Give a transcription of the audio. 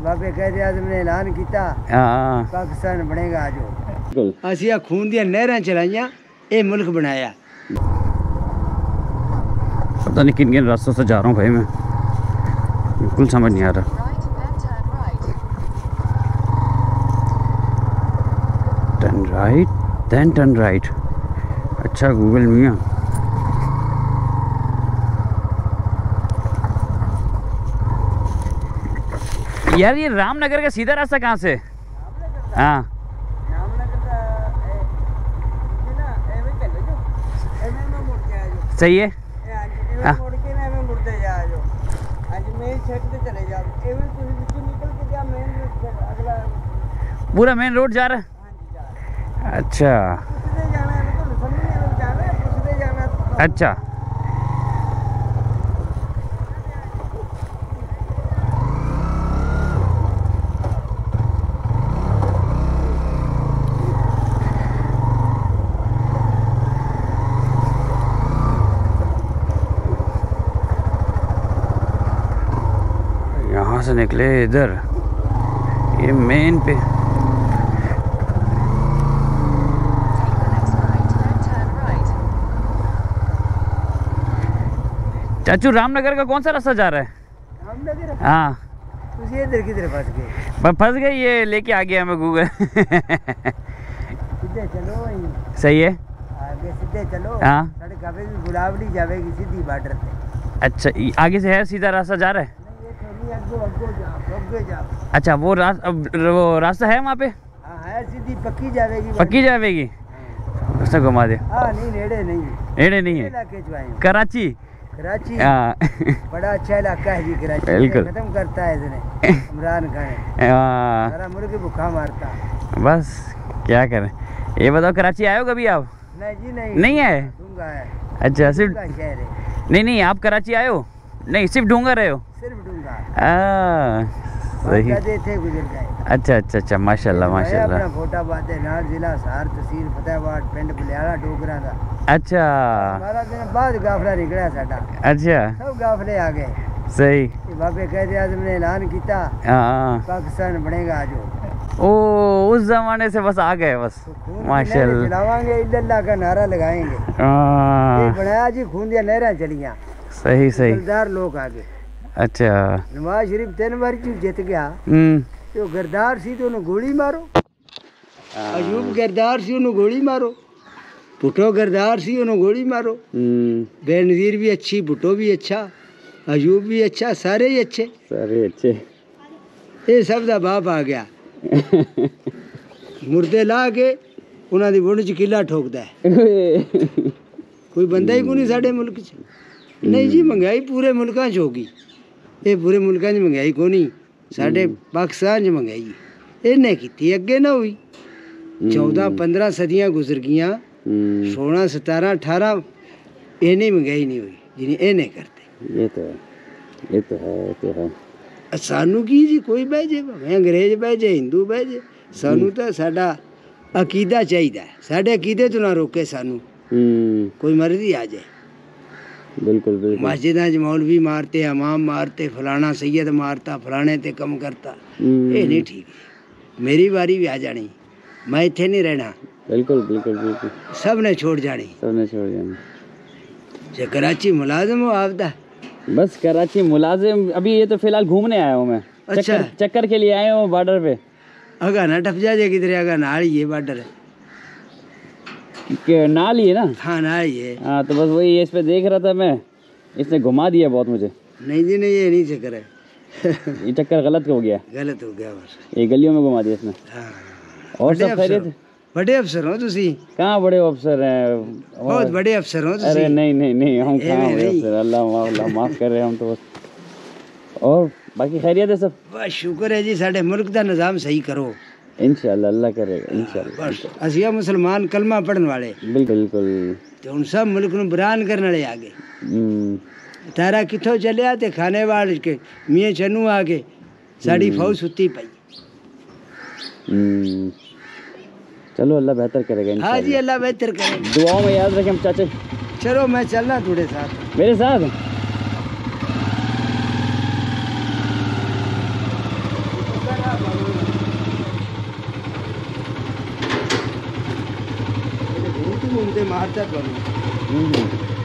बाबे कायदे आज़म ने ऐलान किया पाकिस्तान बनेगा आज असिया खून दियां नहरां चलाइयां ये मुल्क बनाया। पता नहीं किन किन रास्तों से जा रहा हूँ भाई मैं, बिल्कुल समझ नहीं आ रहा। Turn right then turn right. अच्छा गूगल मियाँ। यार ये रामनगर का सीधा रास्ता कहाँ से? हाँ सही है। पूरा मेन रोड जा रहा है। अच्छा अच्छा यहाँ से निकले इधर ये मेन पे। चाचू रामनगर का कौन सा रास्ता जा रहा है? रामनगर? हाँ इधर किधर फंस गए? फंस गए, ये लेके आ गया मैं गूगल। सीधे चलो सही है, आगे सीधे चलो। हाँ सड़क अभी भी गुलाबड़ी जाएगी सीधी बॉर्डर पे। अच्छा आगे से है सीधा रास्ता जा रहा है? अच्छा वो रास्ता है वहाँ पे? हाँ है, सीधी पक्की जाएगी। पक्की जाएगी, उसने घुमा दे। हाँ नहीं नेड़े नहीं, नेड़े नहीं है। कराची कराची हाँ बड़ा अच्छा इलाका है जी कराची। बिल्कुल खत्म करता है इसने इमरान खान, सारा मुल्क भूखा मारता। बस क्या करें। ये बताओ कराची आए हो कभी आप? नहीं जी नहीं है। ढूंगा है। अच्छा सिर्फ शहर है। नहीं आप कराची आए हो? नहीं सिर्फ ढूंगा रहे हो? सिर्फ ढूंगा। सही। थे गुजर गए। अच्छा माशाल्लाह माशाल्लाह। अपना फोटाबाद है नाल जिला सहार तहसील फतेहाबाद पिंड बलियाला डोगरा दा। अच्छा हमारा दिन बाद गाफला निकला साडा। अच्छा सब गाफले आ गए। सही। बाबे कायदे आज़म ने ऐलान किया पाकिस्तान बनेगा आज। ओ उस जमाने से बस आ गए बस। माशाल्लाह चलावांगे इल्लल्लाह का नारा लगाएंगे। ये बनाया जी खून दिया नहरां चलियां। सही दिलदार लोग आ गए। अच्छा नवाज शरीफ 3 बार जीत गया। तो गरदार सी तो उन्हें गोली मारो। अयूब गरदार सी उन्हें गोली मारो। भुट्टो गरदार सी उन्हें गोली मारो। बेनजीर भी अच्छी, भुट्टो भी अच्छा, अयूब भी अच्छा, सारे ही अच्छे। ये सब दा बाप आ गया। मुर्दे ला के उन्होंने वुंड च किला ठोकदा है। कोई बंदा ही को नहीं साडे मुल्क च। नहीं जी महंगाई पूरे मुल्कां च होगी। ये पूरे मुल्कां च महंगाई को नहीं, साडे पाकिस्तान च महंगाई इन्हें की अगे ना हुई। 14-15 सदियां गुजर गईयां, 16, 17, 18 इन्नी महंगाई नहीं हुई जिन्हें इन्हें करते। ये तो है। सानू की जी कोई बह जाए, भावें अंग्रेज बह जाए, हिंदू बह जाए, सानू तो साडा अकीदा चाहिए। साडे अकीदे तो ना रोके सानू, कोई मर्जी आ जाए। बिल्कुल मस्जिदां च मौलवी मारते, इमाम मारते, फलाना सैयद मारता, फलाने ते कम करता। ये नहीं ठीक। मेरी बारी भी आ जानी, मैं इत्थे नहीं रहना। बिल्कुल सब ने छोड़ जानी। जे कराची मुलाजिम हो आपदा? बस कराची मुलाजिम अभी ये तो फिलहाल घूमने आया हूँ मैं। अच्छा चक्कर के लिए आया हूँ बॉर्डर पे। अगा ना टप जा किधर, अगा नाल ही है बॉर्डर है। नाल ही है ना? हाँ नाल ही है। हाँ तो बस वही इस पे देख रहा था मैं, इसने घुमा दिया बहुत मुझे। नहीं जी नहीं, ये नहीं चक्कर है। ये चक्कर गलत हो गया बस। ये गलियों में घुमा दिया इसने। हाँ। और सब खैरियत? बड़े अफसर हो तुसी? कहाँ बड़े अफसर हैं? बहुत बड़े अफसर हो तुसी। अरे नहीं हम कहाँ बड़े अफसर, अल्लाह माफ कर रहे हम तो बस। और बाकी खैरियत है सब? बस शुक्र है जी, साडे मुल्क का निज़ाम सही करो इंशाल्लाह, अल्लाह करेगा इंशाल्लाह। बस असिया मुसलमान कलमा पढ़ने वाले बिल्कुल तो उन सब मुल्क ਨੂੰ बरान करने वाले आगे। तारा किथों चलिया ते खाने वाले के मियाँ चन्नू आगे साड़ी फौज सुती पई। चलो अल्लाह बेहतर करेगा इंशाल्लाह। हाँ जी अल्लाह बेहतर करे, दुआओं में याद रखें हम चाचा। चलो मैं चलना थोड़े साथ, मेरे साथ। घूमते मारता बनो